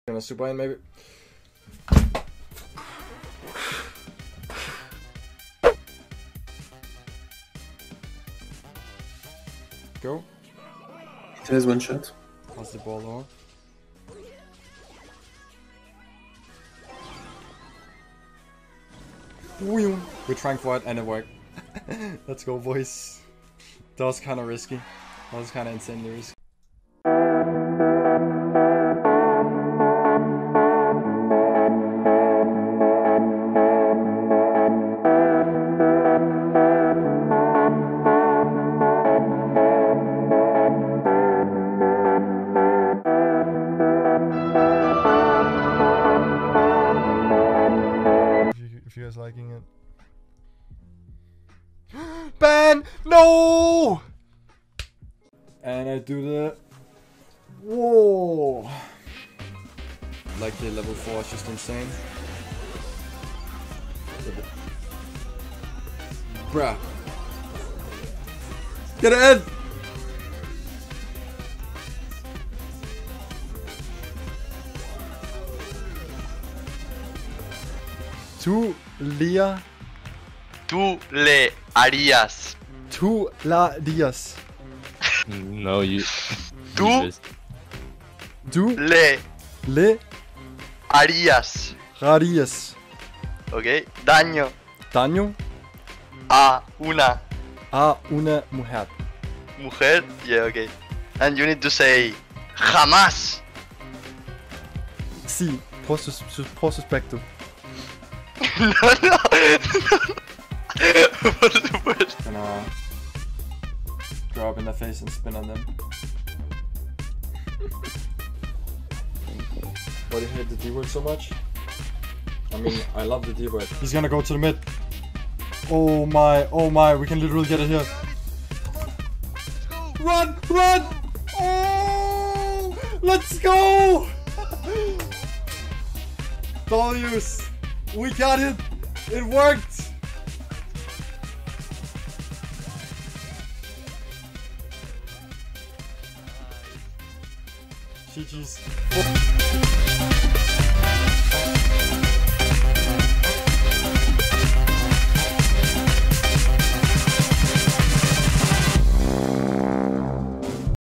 Gonna super in maybe. Go. It has one shot. Pass the ball on. We're trying for it and it worked. Let's go, boys. That was kind of risky. That was kind of insanely risky. If you guys liking it. Ban! No! And I do the... Whoa! Like the level 4 is just insane. Bruh. Get it in! Tú le harías. Tú la harías. No, you. Tú Le harías. Ok. Daño Daño a una mujer. mujer. Yeah, okay. And you need to say jamás. Sí, por suspecto. No. Por supuesto. Gonna go up in the face and spin on them. Why do you hate the D-word so much? I mean, I love the D-word. He's gonna go to the mid. Oh my, we can literally get it here. Run! Oh! Let's go! W's! We got it! It worked! GG's.